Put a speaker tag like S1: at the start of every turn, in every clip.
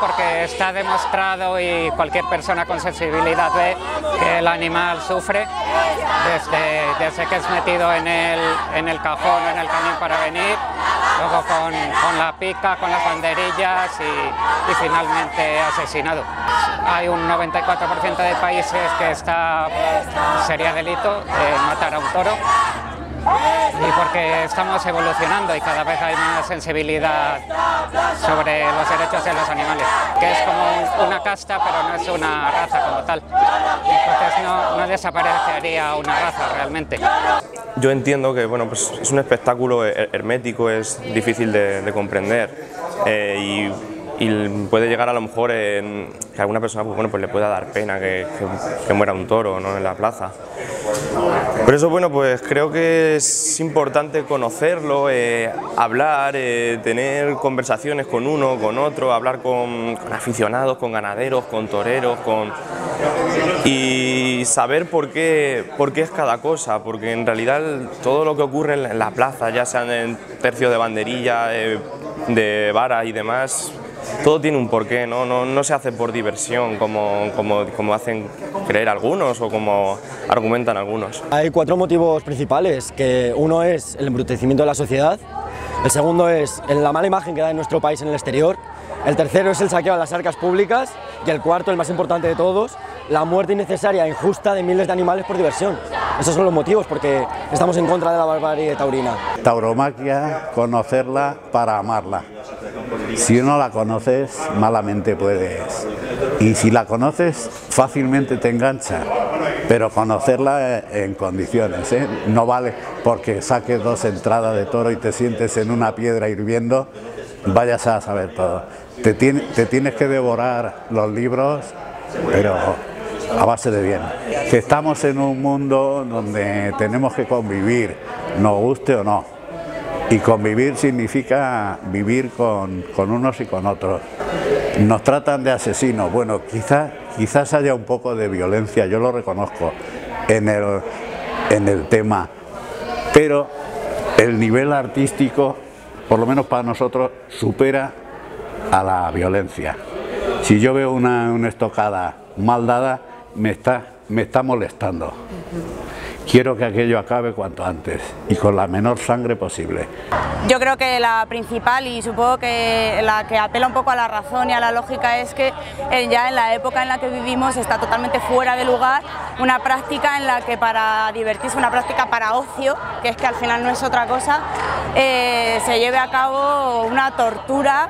S1: porque está demostrado y cualquier persona con sensibilidad ve que el animal sufre desde que es metido en el cajón o en el camión para venir, luego con la pica, con las banderillas y finalmente asesinado. Hay un 94% de países que sería delito matar a un toro, y porque estamos evolucionando y cada vez hay más sensibilidad sobre los derechos de los animales, que es como una casta pero no es una raza como tal, entonces no desaparecería una raza realmente.
S2: Yo entiendo que bueno, pues es un espectáculo hermético, es difícil de comprender y puede llegar a lo mejor que a alguna persona pues, bueno, pues le pueda dar pena que muera un toro, ¿no?, en la plaza. Por eso bueno, pues creo que es importante conocerlo, hablar, tener conversaciones con uno, con otro, hablar con aficionados, con ganaderos, con toreros, y saber por qué es cada cosa, porque en realidad todo lo que ocurre en la plaza, ya sean en tercios de banderilla, de varas y demás, todo tiene un porqué, no se hace por diversión como hacen creer algunos o como argumentan algunos.
S3: Hay 4 motivos principales, que uno es el embrutecimiento de la sociedad, el segundo es la mala imagen que da en nuestro país en el exterior, el tercero es el saqueo a las arcas públicas y el cuarto, el más importante de todos, la muerte innecesaria e injusta de miles de animales por diversión. Esos son los motivos, porque estamos en contra de la barbarie taurina.
S4: Tauromaquia, conocerla para amarla. Si no la conoces, malamente puedes. Y si la conoces, fácilmente te engancha. Pero conocerla en condiciones, ¿eh? No vale porque saques 2 entradas de toro y te sientes en una piedra hirviendo, vayas a saber todo. Te tienes que devorar los libros, pero a base de bien. Que estamos en un mundo donde tenemos que convivir, nos guste o no. Y convivir significa vivir con unos y con otros. Nos tratan de asesinos. Bueno, quizás haya un poco de violencia, yo lo reconozco, en el tema. Pero el nivel artístico, por lo menos para nosotros, supera a la violencia. Si yo veo una estocada mal dada, me está molestando. Quiero que aquello acabe cuanto antes y con la menor sangre posible.
S5: Yo creo que la principal, y supongo que la que apela un poco a la razón y a la lógica, es que ya en la época en la que vivimos está totalmente fuera de lugar una práctica en la que para divertirse, una práctica para ocio, que es que al final no es otra cosa, se lleve a cabo una tortura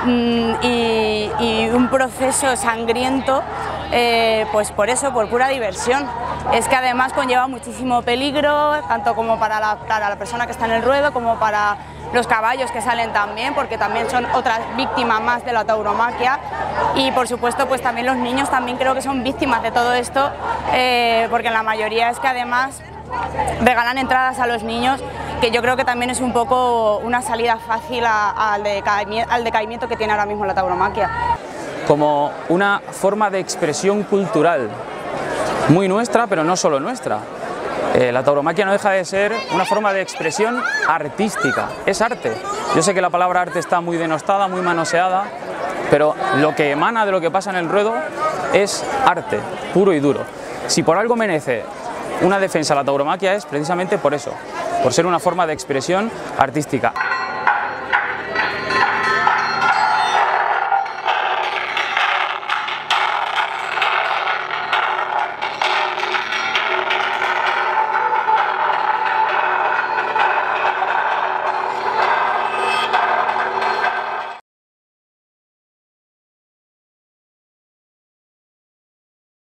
S5: y un proceso sangriento, pues por eso, por pura diversión. Es que además conlleva muchísimo peligro, tanto como para la persona que está en el ruedo, como para los caballos que salen también, porque también son otras víctimas más de la tauromaquia, y por supuesto pues también los niños también creo que son víctimas de todo esto, porque la mayoría es que además regalan entradas a los niños, que yo creo que también es un poco una salida fácil al decaimiento que tiene ahora mismo la tauromaquia.
S6: Como una forma de expresión cultural, muy nuestra, pero no solo nuestra. La tauromaquia no deja de ser una forma de expresión artística, es arte. Yo sé que la palabra arte está muy denostada, muy manoseada, pero lo que emana de lo que pasa en el ruedo es arte, puro y duro. Si por algo merece una defensa la tauromaquia es precisamente por eso, por ser una forma de expresión artística.